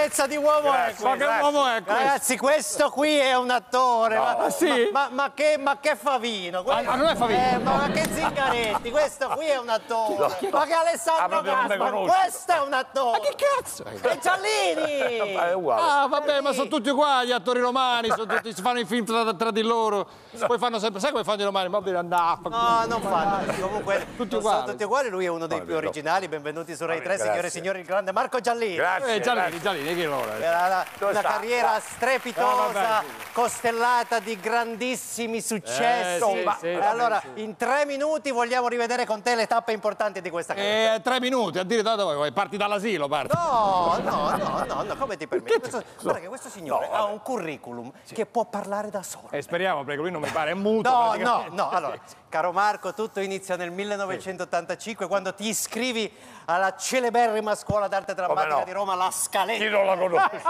bellezza di uomo è questo? Ma che uomo è questo? Ragazzi, questo qui è un attore. Ah, sì? Ma che Favino? Non è Favino. Ma che Zingaretti? Questo qui è un attore. Ma che Alessandro Gaspar? Questo è un attore. Ma che cazzo? È Giallini! È uguale. Ah, vabbè, ma sono tutti uguali, gli attori romani, si fanno i film tra di loro. Poi fanno sempre, sai come fanno i romani? Va bene, andà. No, non fanno. Comunque, Tutti non sono uguali. tutti uguali. Lui è uno dei più originali. Benvenuti su Rai 3, signore e signori, il grande Marco Giallini. Grazie. Giallini, che loro? Era una sta? carriera strepitosa, vabbè. costellata di grandissimi successi. sì, Allora, in 3 minuti vogliamo rivedere con te le tappe importanti di questa carriera. 3 minuti, addirittura dove vuoi? Parti dall'asilo, parti. No, come ti permetti? Guarda che questo signore ha un curriculum che può parlare da solo. Speriamo, perché lui non mi pare, è muto. No, allora, caro Marco, tutto inizia nel 1985 quando ti iscrivi alla celeberrima scuola d'arte drammatica di Roma, La Scaletta. Chi non la conosce?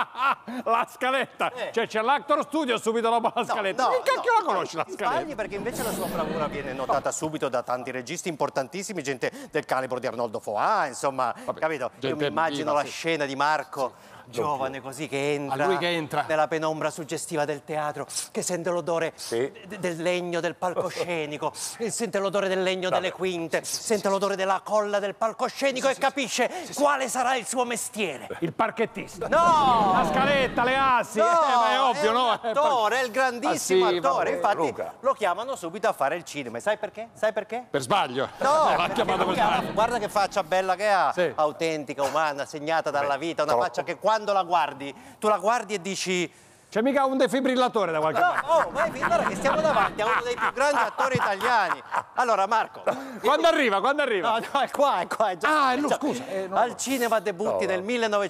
La Scaletta, cioè c'è l'Actor Studio subito dopo la Scaletta. Che cacchio la conosci la Scaletta? Sbagli, perché invece la sua bravura viene notata subito da tanti registi importantissimi, gente del calibro di Arnoldo Foà, insomma, capito? Io mi immagino la scena di Marco giovane così che entra, lui che entra nella penombra suggestiva del teatro, che sente l'odore del legno del palcoscenico, sente l'odore del legno delle quinte, sente l'odore della colla del palcoscenico e capisce quale sarà il suo mestiere. Il parchettista. No! La Scaletta, le assi. Ma è ovvio, è no? un attore, è il grandissimo sì, attore. vabbè, Infatti Luca. lo chiamano subito a fare il cinema. E sai perché? Sai perché? Per sbaglio. No, l'ha perché chiamato per lui ha- sbaglio. guarda che faccia bella che ha, Sì. autentica, umana, segnata dalla vita, una troppo. faccia che quando la guardi, tu la guardi e dici: C'è mica un defibrillatore da qualche parte. guarda che stiamo davanti a uno dei più grandi attori italiani. Allora Marco, Quando arriva? no, è qua, è già. Ah, è lui, scusa. Al cinema debutti nel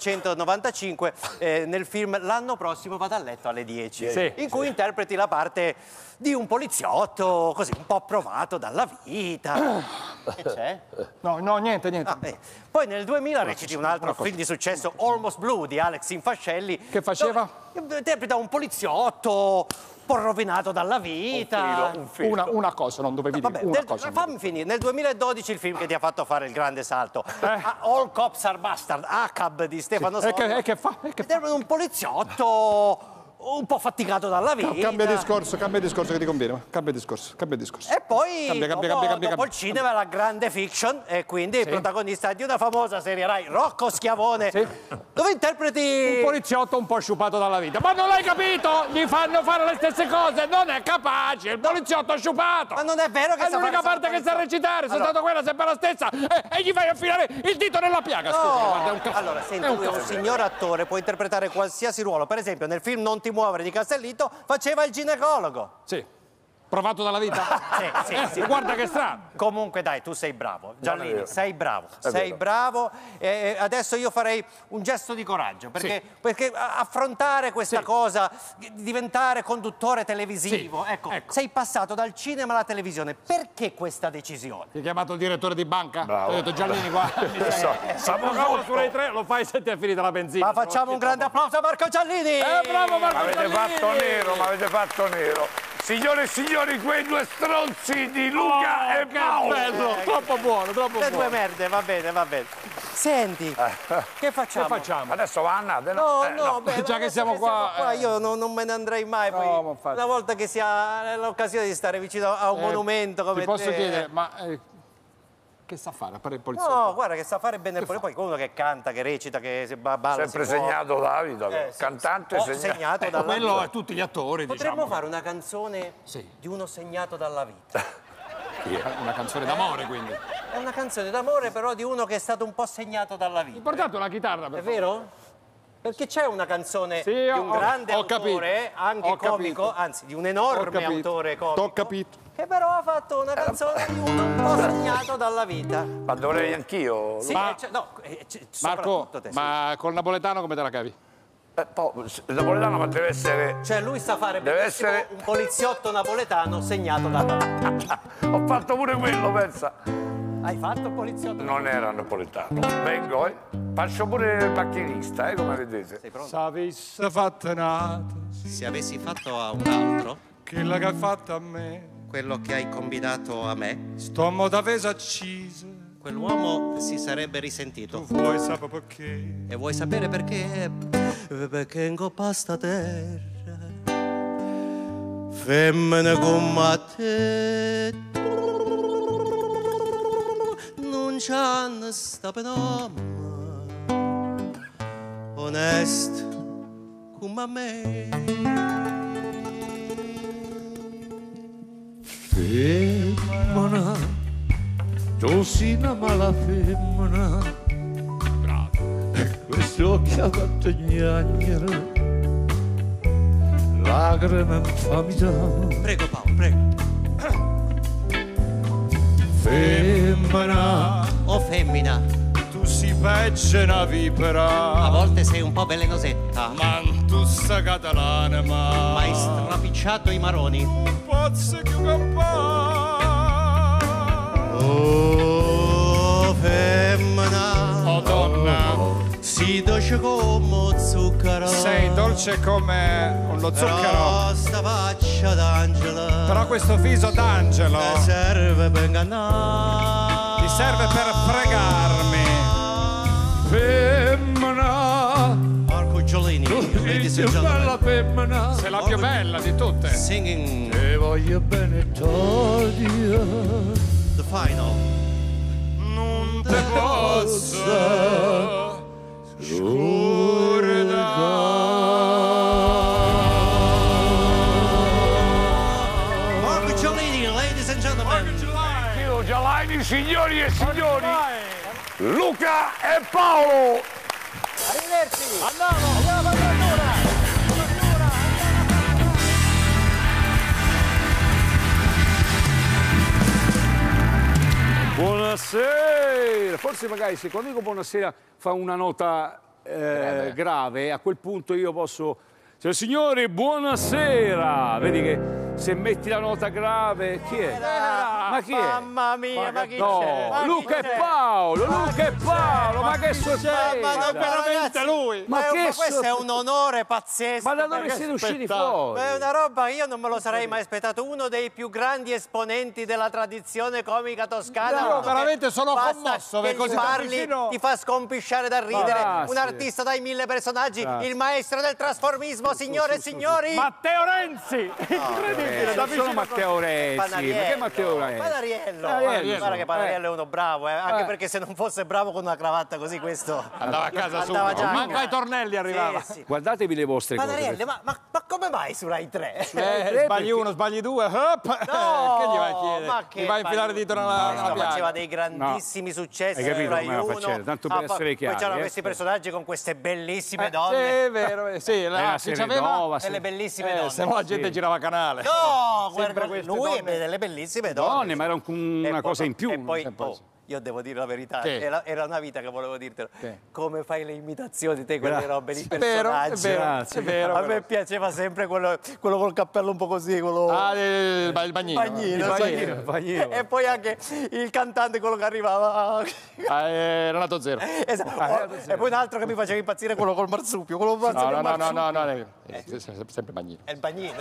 1995 nel film L'anno prossimo vado a letto alle 10, Sì. in cui interpreti la parte di un poliziotto così un po' provato dalla vita. Che c'è? No, niente. Poi nel 2000 reciti un altro film di successo, Almost Blue, di Alex Infascelli. Che faceva? dove interpreta un poliziotto un po' rovinato dalla vita. Un filo. Una cosa, non dovevi dire una cosa. Fammi finire. Nel 2012 il film che ti ha fatto fare il grande salto, All Cops Are Bastard, ACAB di Stefano Sollo. E che fa? Interpreta un poliziotto un po' faticato dalla vita. Cambia discorso che ti conviene. Cambia discorso. E poi dopo il cinema la grande fiction, e quindi il protagonista di una famosa serie Rai, Rocco Schiavone, dove interpreti Un poliziotto un po' sciupato dalla vita. Ma non l'hai capito? Gli fanno fare le stesse cose, non è capace, il poliziotto sciupato. Ma non è vero che è l'unica parte che sa recitare, soltanto quella sempre la stessa, e gli fai affilare il dito nella piaga. Scusa, guarda, è un caffè. Allora, senti, lui è un signor attore, può interpretare qualsiasi ruolo. Per esempio, nel film Non ti muovere di Castellitto faceva il ginecologo. Sì. Provato dalla vita? Sì. Guarda che strano. Comunque dai, tu sei bravo, Giallini, vero. sei bravo, È sei vero. bravo. Adesso io farei un gesto di coraggio, perché affrontare questa cosa, diventare conduttore televisivo, ecco, sei passato dal cinema alla televisione. Perché questa decisione? Ti hai chiamato il direttore di banca? Bravo. Ti ho detto Giallini qua. Siamo su Rai 3, lo fai se ti è finita la benzina. Ma facciamo un grande applauso a Marco Giallini! Bravo Marco M'avete Giallini! fatto nero. Signore e signori, quei due stronzi di Luca e Che Paolo. bello, troppo buono, troppo Le buono. due merde, va bene. Senti, che facciamo? Adesso va Annate, No, beh, già che adesso siamo qua, io non me ne andrei mai. Poi, No, ma infatti. una volta che si ha l'occasione di stare vicino a un monumento come Ti posso te. chiedere, ma che sa fare a fare il poliziotto? No, guarda che sa fare bene il poi uno che canta, che recita, che si balla. sempre si muove. segnato dalla vita, cantante segnato dalla Quello vita. è tutti gli attori, Potremmo diciamo. fare una canzone di uno segnato dalla vita. Una canzone d'amore, quindi. È una canzone d'amore, però di uno che è stato un po' segnato dalla vita. Portate una chitarra, per È favore. vero? Perché c'è una canzone Sì, di un grande ho autore, capito. anche Ho comico, capito. anzi di un enorme autore comico. T'ho capito. Che però ha fatto una canzone di uno un po' segnato dalla vita. Ma dovrei anch'io. Sì, Ma- Marco, soprattutto te, ma col napoletano come te la cavi? Il napoletano, ma deve essere. Cioè lui sa fare Deve benissimo essere- un poliziotto napoletano segnato dalla vita. Ho fatto pure quello, pensa. Hai fatto il poliziotto? Non era napoletano. Vengo, faccio pure il macchinista, come vedete. Sei pronto? Se avessi fatto nato, Se avessi fatto a un altro quella che hai fatto a me, quello che hai combinato a me, sto mo' da fesa accisa, quell'uomo si sarebbe risentito. Tu vuoi sapere perché? E vuoi sapere perché? Perché in coppa sta terra femmine come te non c'hanno sta penoma onest come me. Femmina, tu sei una mala femmina. Bravo. Questi occhi a fatto gnagnere, lacrime infamità. Prego Paolo, prego. Femmina, O femmina, Tu sei peggio una vipera. a volte sei un po' velenosetta, Ma tu sei catalana, ma ma hai strapicciato i maroni. un pozzo più campano. Oh femmina, Oh donna, si dolce come zucchero. sei dolce come lo zucchero. Però sta faccia d'angelo. Però questo viso d'angelo mi serve per ingannare. ti serve per fregarmi. femmina, Marco Giolini, ladies sei and più bella gentlemen, femmina. Sei la più bella di tutte. singing Te voglio bene t'odio, the final. Non te Posso Marco Giolini, ladies and gentlemen. Io Gialaini, signori e signori, Luca e Paolo. Arrivederci. Andiamo per l'allora. Buonasera, forse magari se quando dico buonasera fa una nota grave, a quel punto io posso... Cioè, signori, buonasera! Vedi che se metti la nota grave, chi è? Ma chi è? Mamma mia, ma chi No, c'è? Ma Luca chi e c'è? Paolo, Luca e Paolo, ma che sorpresa! Ma non veramente lui. Ma che questo è sorpresa! un onore pazzesco. Ma da dove perché- siete usciti fuori? È una roba, io non me lo sarei mai aspettato. Uno dei più grandi esponenti della tradizione comica toscana. No, uno che veramente sono basta commosso, che che così gli da parli, vicino- ti fa scompisciare da ridere. Grazie. Un artista dai 1000 personaggi, Grazie. il maestro del trasformismo, signore e signori. Matteo Renzi! Incredibile, da Non sono Matteo Renzi, ma che Matteo Renzi? Panariello. Panariello. Guarda che Panariello è uno bravo, anche perché se non fosse bravo con una cravatta così questo Andava a casa andava subito. già. Manca ai tornelli arrivava. Sì, sì. Guardatevi le vostre Panariello, cose. ma come mai su Rai 3? Sbagli uno, sbagli due, hop! Che gli vai a chiedere? ma che Gli vai a infilare dito nella faceva piaga. dei grandissimi successi Hai capito su Rai come la 1. faceva? Tanto per essere chiari, Poi c'erano eh. questi personaggi con queste bellissime Sì, donne. è vero, sì, Era chi c'aveva? Seredova, Delle bellissime donne. Se no la gente girava canale. No, Sempre guarda, queste lui donne. è delle bellissime donne. Donne, ma era una cosa in più. E poi, sempre così. io devo dire la verità, Che? era una vita che volevo dirtelo. Che? Come fai le imitazioni te, quelle robe di È vero, è personaggi? vero, Grazie. è vero. A me piaceva sempre quello col cappello un po' così, quello... Ah, il bagnino. Il bagnino. E poi anche il cantante, quello che arrivava. Renato Zero. Esatto. E poi un altro che mi faceva impazzire, quello col marsupio. Quello col No, marsupio. no. Sempre bagnino. È il bagnino.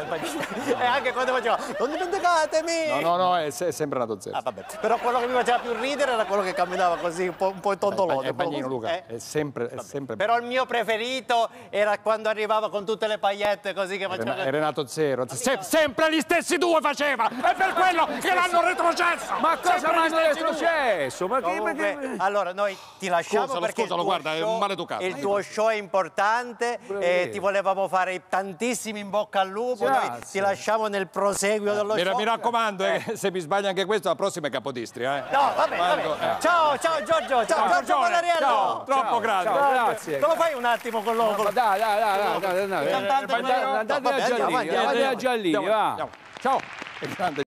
E anche quando faceva, non dimenticatemi! No, è sempre Renato Zero. Ah, vabbè. Però quello che mi faceva più ridere era quello che camminava così, un po' tontolone. È bagnino, Luca. Eh? È sempre. Però il mio preferito era quando arrivava con tutte le paillette così che faceva... È Renato Zero. Sempre gli stessi due faceva! È per quello che l'hanno retrocesso! Ma cosa Sempre mi gli hanno stessi due. retrocesso? Ma che... Comunque, allora noi ti lasciamo Scusalo, perché scusalo, il tuo guarda, è show- un maleducato. il tuo show è importante e ti volevamo fare tantissimi in bocca al lupo. Noi Grazie. ti lasciamo nel proseguio dello show. Mi raccomando, se mi sbaglio anche questo, la prossima è Capodistria. No, vabbè. Ciao Giorgio, ciao Giorgio Panariello. Ciao, troppo grande. Ciao, grazie. Te lo fai un attimo con loro? Dai. cantante Andate a Giallini, andiamo. va. Ciao. È grande.